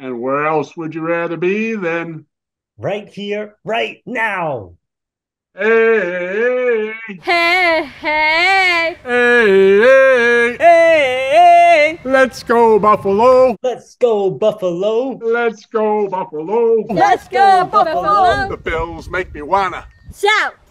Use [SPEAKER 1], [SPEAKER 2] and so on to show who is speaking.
[SPEAKER 1] And where else would you rather be than
[SPEAKER 2] Right here, right now.
[SPEAKER 1] hey,
[SPEAKER 3] Hey, hey,
[SPEAKER 1] hey,
[SPEAKER 2] Hey!
[SPEAKER 1] let's go Buffalo,
[SPEAKER 2] Let's go, Buffalo.
[SPEAKER 1] let's go Buffalo.
[SPEAKER 3] let's go, Buffalo.
[SPEAKER 1] The Bills make me wanna
[SPEAKER 3] Shout.